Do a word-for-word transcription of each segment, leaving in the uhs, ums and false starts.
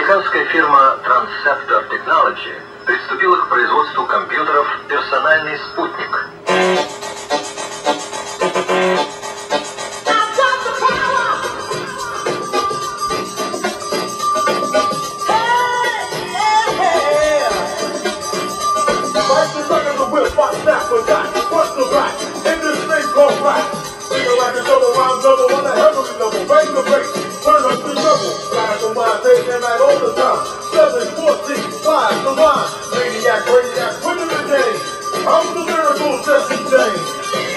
Американская фирма Transceptor Technology приступила к производству компьютеров «Персональный спутник». All the time, seven fourteen, wide the line, maniac, radiac, winning the game. I'm the lyrical Jesse James.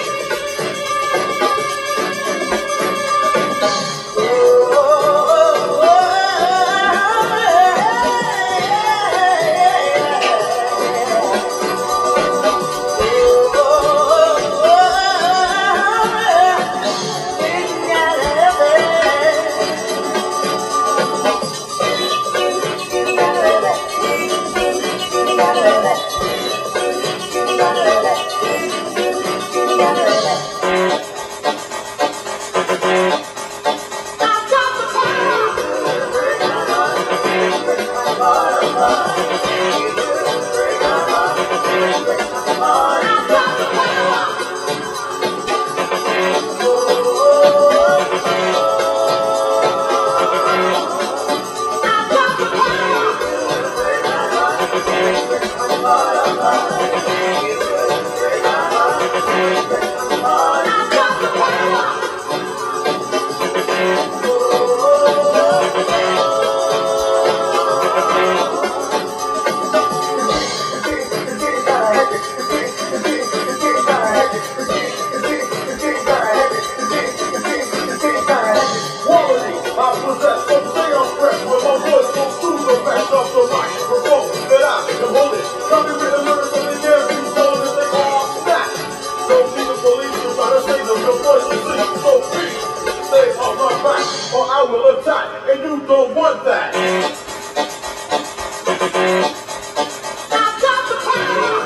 Or I will attack, and you don't want that. I've got the power.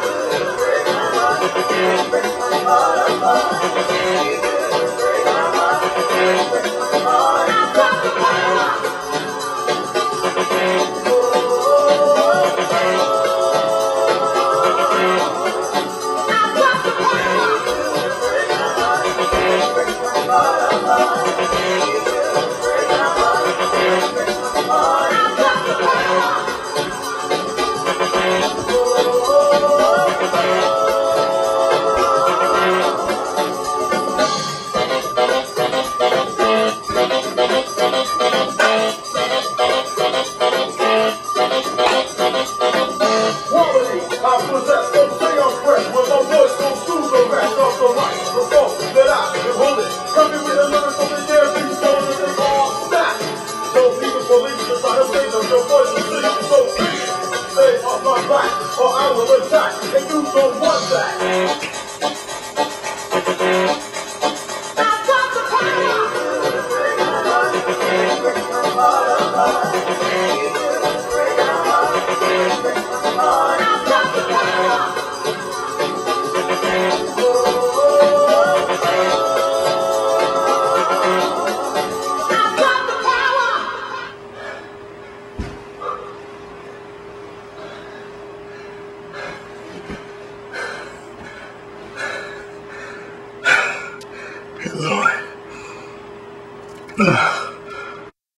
I've got the power. Or I will attack, and you don't want that. I've got the power. I've got the power. Lord. Ugh.